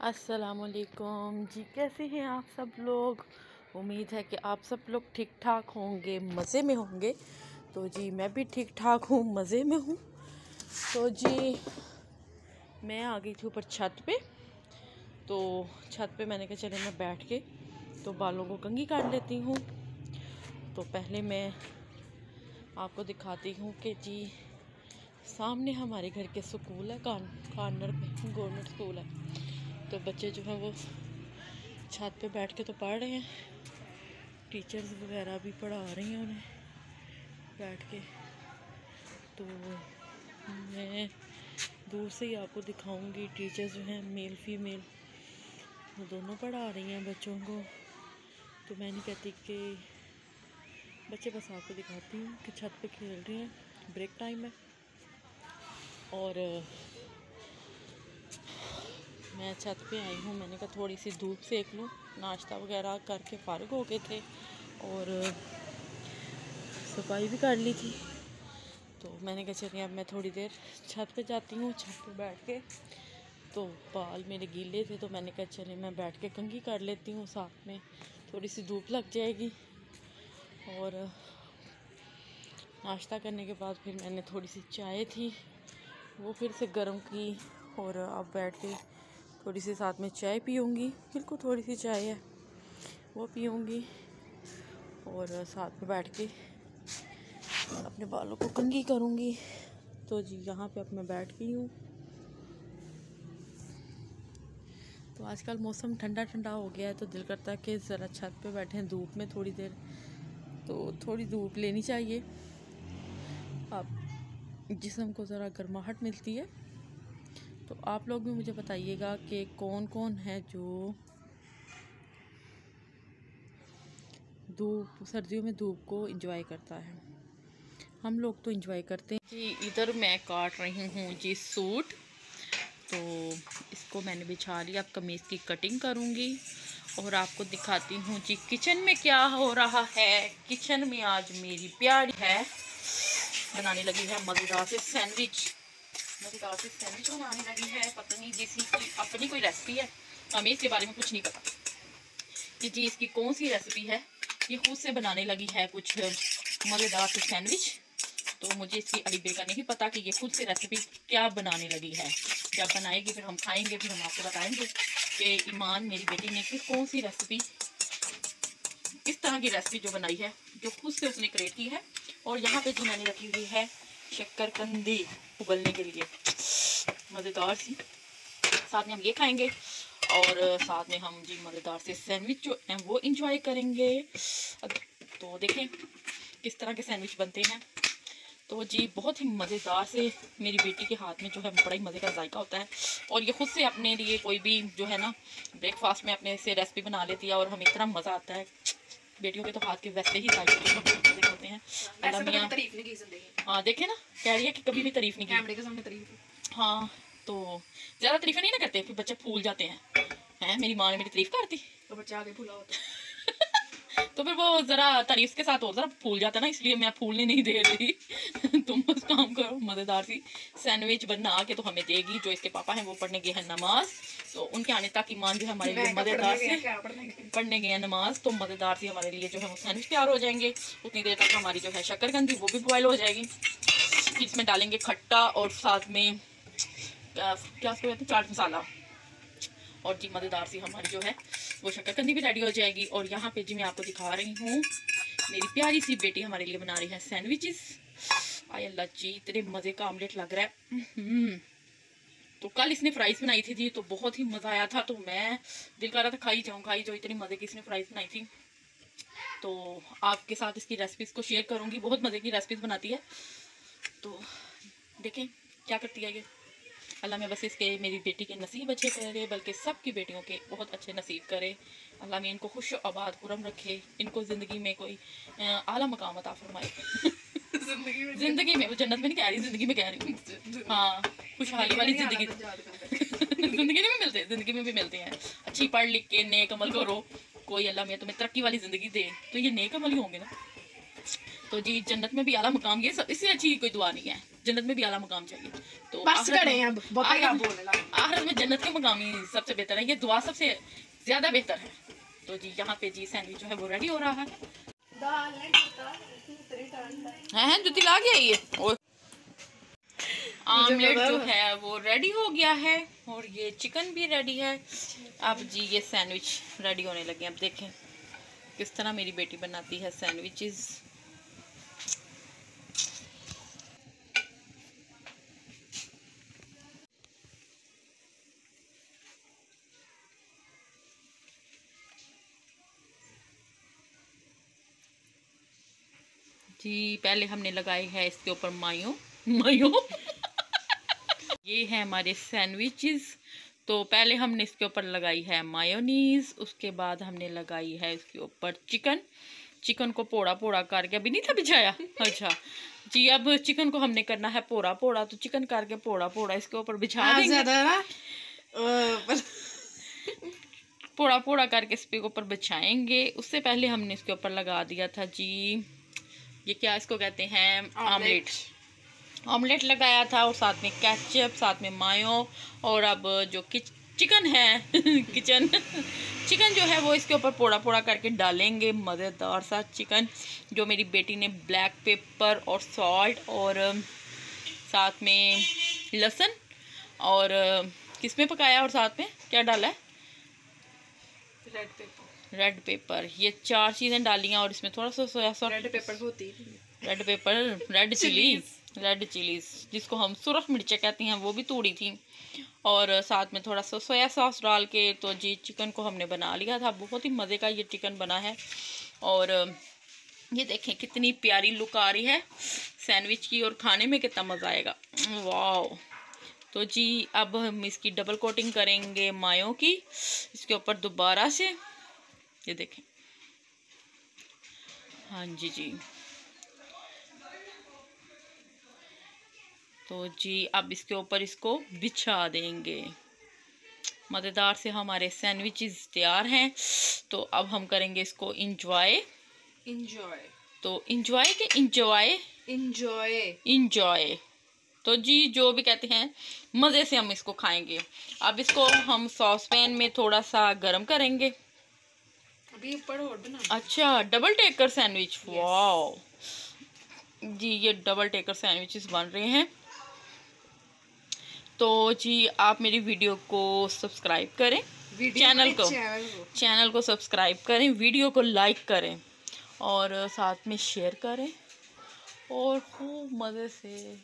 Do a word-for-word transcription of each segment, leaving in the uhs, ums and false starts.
अस्सलामुअलैकुम जी, कैसे हैं आप सब लोग। उम्मीद है कि आप सब लोग ठीक ठाक होंगे, मज़े में होंगे। तो जी मैं भी ठीक ठाक हूँ, मज़े में हूँ। तो जी मैं आ गई थी ऊपर छत पे। तो छत पे मैंने कहा चले मैं बैठ के तो बालों को कंघी काट लेती हूँ। तो पहले मैं आपको दिखाती हूँ कि जी सामने हमारे घर के स्कूल है, कॉर्नर पे गवर्नमेंट स्कूल है। तो बच्चे जो हैं वो छत पे बैठ के तो पढ़ रहे हैं, टीचर्स वगैरह भी पढ़ा रही हैं उन्हें बैठ के। तो मैं दूर से ही आपको दिखाऊंगी, टीचर्स जो हैं मेल फीमेल वो दोनों पढ़ा रही हैं बच्चों को। तो मैं नहीं कहती कि बच्चे, बस आपको दिखाती हूँ कि छत पे खेल रही हैं, ब्रेक टाइम है। और मैं छत पे आई हूँ, मैंने कहा थोड़ी सी धूप सेक लूँ। नाश्ता वगैरह करके फारिग हो गए थे और सफाई भी कर ली थी। तो मैंने कहा चलिए अब मैं थोड़ी देर छत पे जाती हूँ। छत पे बैठ के तो बाल मेरे गीले थे, तो मैंने कहा चलिए मैं बैठ के कंघी कर लेती हूँ, साथ में थोड़ी सी धूप लग जाएगी। और नाश्ता करने के बाद फिर मैंने थोड़ी सी चाय थी वो फिर से गर्म की, और अब बैठ के थोड़ी सी साथ में चाय पीऊँगी। बिल्कुल थोड़ी सी चाय है वो पीऊँगी और साथ में बैठ के अपने बालों को कंघी करूँगी। तो जी यहाँ पे अब मैं बैठ गई हूँ। तो आजकल मौसम ठंडा ठंडा हो गया है, तो दिल करता है कि ज़रा छत पे बैठें धूप में थोड़ी देर। तो थोड़ी धूप लेनी चाहिए, अब जिस्म को ज़रा गर्माहट मिलती है। तो आप लोग भी मुझे बताइएगा कि कौन कौन है जो धूप, सर्दियों में धूप को एंजॉय करता है। हम लोग तो एंजॉय करते हैं जी। इधर मैं काट रही हूँ जी सूट, तो इसको मैंने बिछा लिया। अब कमीज़ की कटिंग करूँगी और आपको दिखाती हूँ जी किचन में क्या हो रहा है। किचन में आज मेरी प्यारी है बनाने लगी है मज़ेदार से सैंडविच। मज़ेदार से सैंडविच बनाने लगी है, पता नहीं जिसकी की अपनी कोई रेसिपी है, हमें इसके बारे में कुछ नहीं पता कि जी इसकी कौन सी रेसिपी है। ये खुद से बनाने लगी है कुछ मज़ेदार से सैंडविच। तो मुझे इसकी अली बेका नहीं पता कि ये खुद से रेसिपी क्या बनाने लगी है। जब बनाएगी फिर हम खाएंगे, फिर हम आपको बताएंगे कि ईमान मेरी बेटी ने किस कौन सी रेसिपी, इस तरह की रेसिपी जो बनाई है, जो खुद से उसने क्रिएट की है। और यहाँ पे जो मैंने रखी हुई है शक्करकंदी उबलने के लिए, मज़ेदार सी। साथ में हम ये खाएंगे और साथ में हम जी मज़ेदार से सैंडविच जो हैं वो इंजॉय करेंगे। तो देखें किस तरह के सैंडविच बनते हैं। तो जी बहुत ही मज़ेदार से मेरी बेटी के हाथ में जो है बड़ा ही मज़े का जायका होता है। और ये खुद से अपने लिए कोई भी जो है ना ब्रेकफास्ट में अपने से रेसिपी बना लेती है और हमें इतना मज़ा आता है। बेटियों के तो हाथ के वैसे ही जायके होते हैं। तारीफ नहीं की जिंदगी। हाँ देखे ना, कह रही है कि कभी भी तारीफ नहीं की कैमरे के सामने तारीफ। हाँ तो ज़्यादा तारीफें नहीं ना करते, फिर बच्चे फूल जाते हैं। हैं मेरी माँ ने मेरी तारीफ करती तो बच्चा आगे फूला होता तो फिर वो ज़रा तारीफ के साथ और ज़रा फूल जाता ना, इसलिए मैं फूलने नहीं दे रही। तुम बस काम करो, मज़ेदार सी सैंडविच बना के तो हमें देगी। जो इसके पापा हैं वो पढ़ने गए हैं नमाज, तो उनके आने तक ईमान जो है हमारे लिए मज़ेदार से पढ़ने गए हैं नमाज। तो मज़ेदार सी हमारे लिए जो है वो सैंडविच तैयार हो जाएंगे। उतनी देर तक हमारी जो है शक्करकंदी वो भी बॉयल हो जाएगी। इसमें डालेंगे खट्टा और साथ में क्या कहते हैं चाट मसाला, और जी मज़ेदार सी हमारी जो है वो शक्करकंदी भी रेडी हो जाएगी। और यहाँ पे जी मैं आपको दिखा रही हूँ मेरी प्यारी सी बेटी हमारे लिए बना रही है सैंडविचेस। आय अल्लाह जी इतने मज़े का आमलेट लग रहा है। तो कल इसने फ्राइज़ बनाई थी जी, तो बहुत ही मज़ा आया था। तो मैं दिल कर रहा था खाई जाऊँ खाई जाऊँ, इतनी मज़े की इसने फ्राइज़ बनाई थी। तो आपके साथ इसकी रेसिपीज़ को शेयर करूँगी, बहुत मज़े की रेसिपीज़ बनाती है। तो देखें क्या करती है ये। अल्लाह में बस इसके मेरी बेटी के नसीब अच्छे करे, बल्कि सब की बेटियों के बहुत अच्छे नसीब करे। अल्लाह में इनको खुश आबाद खुरम रखे, इनको ज़िंदगी में कोई आला मकाम अता फरमाए। ज़िंदगी में ज़िंदगी में वो जन्नत में नहीं कह रही, ज़िंदगी में कह रही हूँ। हाँ खुशहाली वाली ज़िंदगी ज़िंदगी में भी मिलते ज़िंदगी में भी मिलते हैं। अच्छी पढ़ लिख के नेक अमल करो, कोई अल्लाह में तुम्हें तरक्की वाली ज़िंदगी दे, तो ये नेक अमल ही होंगे ना। तो जी जन्नत में भी आला मकाम, ये सब इससे अच्छी कोई दुआ नहीं है। जन्नत में भी आला मकाम चाहिए। तो बस करें अब, यार मैं जन्नत के मकामी सबसे बेहतर है, ये दुआ सबसे ज्यादा बेहतर है। तो जी यहाँ पे जी सैंडविच जो है वो रेडी हो रहा है। हैं जुती ला गया ये, और आमलेट जो है वो रेडी हो गया है और ये चिकन भी रेडी है। अब जी ये सैंडविच रेडी होने लगे। अब देखें किस तरह मेरी बेटी बनाती है सैंडविचेस। जी पहले हमने लगाई है इसके ऊपर मायो मायो ये है हमारे सैंडविचेस। तो पहले हमने इसके ऊपर लगाई है मायोनीज, उसके बाद हमने लगाई है इसके ऊपर चिकन। चिकन को पोड़ा पोड़ा करके, अभी नहीं था बिछाया। अच्छा जी, अब चिकन को हमने करना है पोड़ा पोड़ा, तो चिकन करके पोड़ा पोड़ा इसके ऊपर बिछा देंगे। पोड़ा पोड़ा करके इसके ऊपर बिछाएंगे। उससे पहले हमने इसके ऊपर लगा दिया था जी, ये क्या इसको कहते हैं, आमलेट। ऑमलेट लगाया था और साथ में केचप, साथ में मायो। और अब जो चिकन है किचन चिकन जो है वो इसके ऊपर पोड़ा पोड़ा करके डालेंगे। मज़ेदार सा चिकन जो मेरी बेटी ने ब्लैक पेपर और सॉल्ट और साथ में लहसुन और किसमें पकाया, और साथ में क्या डाला है, रेड पेपर। रेड पेपर, ये चार चीज़ें डाली हैं। और इसमें थोड़ा सा सोया सॉस, रेड पेपर होती है, red pepper, red chili, red chilies जिसको हम सुरख मिर्चें कहती हैं, वो भी तोड़ी थी। और साथ में थोड़ा सा सोया सॉस डाल के तो जी चिकन को हमने बना लिया था। बहुत ही मज़े का ये चिकन बना है। और ये देखें कितनी प्यारी लुक आ रही है सैंडविच की, और खाने में कितना मज़ा आएगा। वाह। तो जी अब हम इसकी डबल कोटिंग करेंगे मायो की इसके ऊपर दोबारा से, ये देखें। हाँ जी जी। तो जी अब इसके ऊपर इसको बिछा देंगे। मज़ेदार से हमारे सैंडविचेस तैयार हैं। तो अब हम करेंगे इसको इंजॉय। इंजॉय तो इंजॉय के इंजॉय इंजॉय इंजॉय तो जी जो भी कहते हैं, मज़े से हम इसको खाएंगे। अब इसको हम सॉस पैन में थोड़ा सा गर्म करेंगे। अभी ऊपर और बना। अच्छा, डबल टेकर सैंडविच। वाओ जी, ये डबल टेकर सैंडविचेस बन रहे हैं। तो जी आप मेरी वीडियो को सब्सक्राइब करें, चैनल को चैनल को सब्सक्राइब करें, वीडियो को लाइक करें और साथ में शेयर करें और खूब मज़े से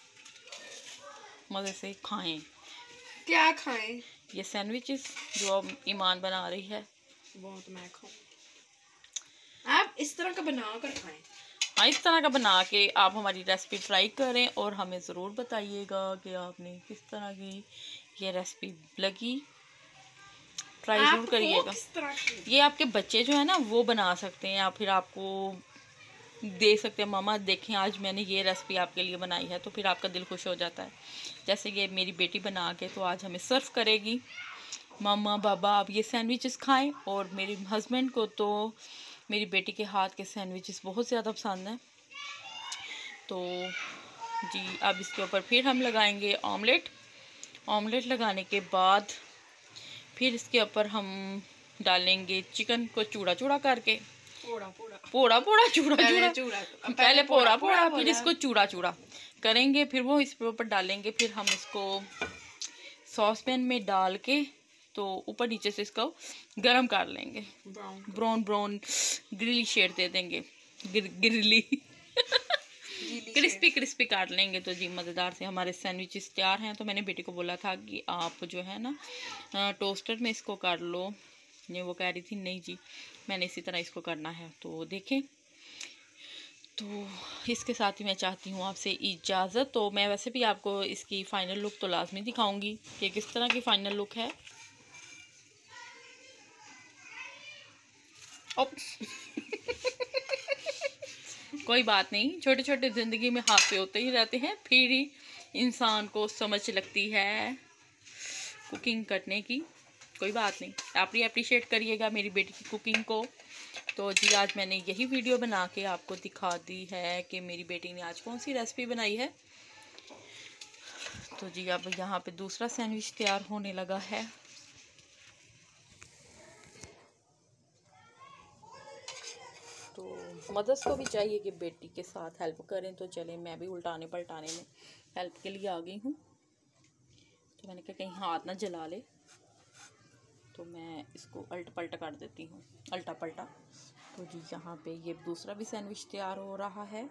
मज़े से खाएं। क्या खाएं? ये सैंडविचेस जो अब ईमान बना रही है। बहुत मैं खाऊं। आप इस तरह का बना कर खाएं। हाँ, इस तरह का बना के आप हमारी रेसिपी ट्राई करें और हमें ज़रूर बताइएगा कि आपने किस तरह की ये रेसिपी लगी। ट्राई ज़रूर करिएगा। ये आपके बच्चे जो है ना वो बना सकते हैं, या फिर आपको दे सकते हैं, मामा देखें आज मैंने ये रेसिपी आपके लिए बनाई है, तो फिर आपका दिल खुश हो जाता है। जैसे ये मेरी बेटी बना के तो आज हमें सर्व करेगी, मामा बाबा आप ये सैंडविचेस खाएं। और मेरे हस्बैंड को तो मेरी बेटी के हाथ के सैंडविचेस बहुत ज़्यादा पसंद हैं। तो जी अब इसके ऊपर फिर हम लगाएंगे ऑमलेट। ऑमलेट लगाने के बाद फिर इसके ऊपर हम डालेंगे चिकन को चूड़ा चूड़ा करके, पोड़ा पोड़ा पोड़ा पोड़ा चूड़ा पहले चूड़ा चूड़ा पहले पोड़ा पोड़ा फिर इसको चूड़ा चूड़ा करेंगे। फिर वो इसके ऊपर डालेंगे। फिर हम इसको सॉस पैन में डाल के तो ऊपर नीचे से इसको गरम कर लेंगे, ब्राउन ब्राउन ग्रिली शेड दे देंगे, गिर, गिरली क्रिस्पी क्रिस्पी काट लेंगे। तो जी मज़ेदार से हमारे सैंडविचेस तैयार हैं। तो मैंने बेटी को बोला था कि आप जो है ना टोस्टर में इसको कर लो, ये वो कह रही थी नहीं जी मैंने इसी तरह इसको करना है। तो देखें, तो इसके साथ ही मैं चाहती हूँ आपसे इजाज़त। तो मैं वैसे भी आपको इसकी फ़ाइनल लुक तो लाजमी दिखाऊंगी कि किस तरह की फ़ाइनल लुक है। कोई बात नहीं, छोटे छोटे ज़िंदगी में हादसे होते ही रहते हैं, फिर ही इंसान को समझ लगती है कुकिंग करने की। कोई बात नहीं, आप भी अप्रिशिएट करिएगा मेरी बेटी की कुकिंग को। तो जी आज मैंने यही वीडियो बना के आपको दिखा दी है कि मेरी बेटी ने आज कौन सी रेसिपी बनाई है। तो जी अब यहाँ पे दूसरा सैंडविच तैयार होने लगा है। तो मदर्स को भी चाहिए कि बेटी के साथ हेल्प करें, तो चले मैं भी उल्टाने पलटाने में हेल्प के लिए आ गई हूँ। तो मैंने कहा कहीं हाथ ना जला ले, तो मैं इसको अल्ट पलट कर देती हूँ, अल्टा पलटा। तो जी यहाँ पे ये दूसरा भी सैंडविच तैयार हो रहा है।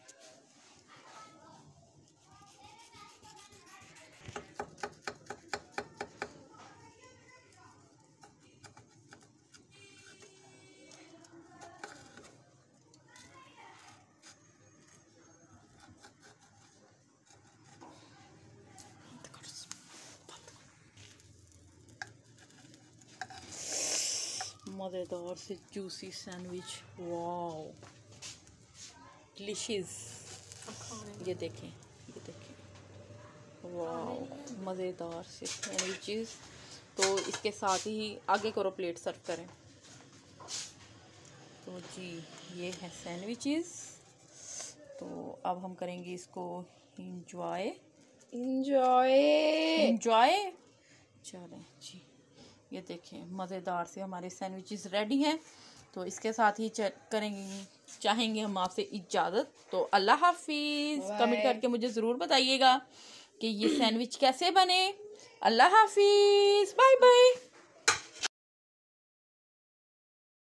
मज़ेदार से जूसी सैंडविच, वाओ डिलीशियस। ये देखें, ये देखें, वाओ मज़ेदार से सैंडविचेस। तो इसके साथ ही आगे करो, प्लेट सर्व करें। तो जी ये है सैंडविचेस। तो अब हम करेंगे इसको इंजॉय इंजॉय इंजॉय चलें जी। ये देखें मज़ेदार से हमारे सैंडविचेस रेडी हैं। तो इसके साथ ही करेंगे चाहेंगे हम आपसे इजाज़त। तो अल्लाह हाफिज़। कमेंट करके मुझे ज़रूर बताइएगा कि ये सैंडविच कैसे बने। अल्लाह हाफिज़, बाय बाय।